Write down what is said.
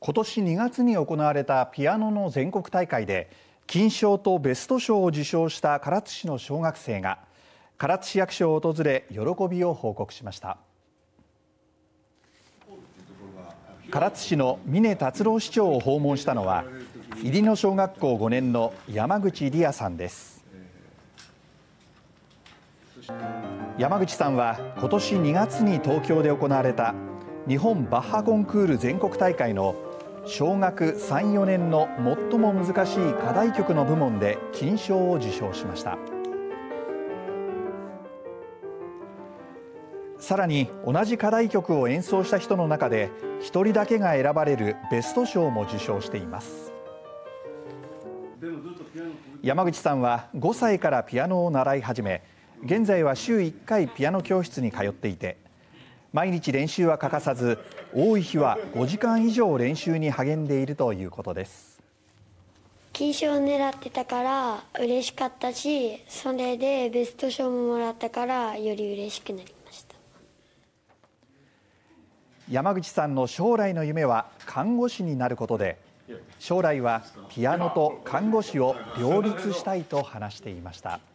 今年2月に行われたピアノの全国大会で金賞とベスト賞を受賞した唐津市の小学生が唐津市役所を訪れ喜びを報告しました。唐津市の峰達郎市長を訪問したのは入野小学校5年の山口理也さんです。山口さんは今年2月に東京で行われた日本バッハコンクール全国大会の小学3、4年の最も難しい課題曲の部門で金賞を受賞しました。さらに同じ課題曲を演奏した人の中で1人だけが選ばれるベスト賞も受賞しています。山口さんは5歳からピアノを習い始め、現在は週1回ピアノ教室に通っていて、毎日練習は欠かさず、多い日は5時間以上練習に励んでいるということです。 金賞を狙ってたから嬉しかったし、それでベスト賞ももらったからより嬉しくなりました。 山口さんの将来の夢は看護師になることで、将来はピアノと看護師を両立したいと話していました。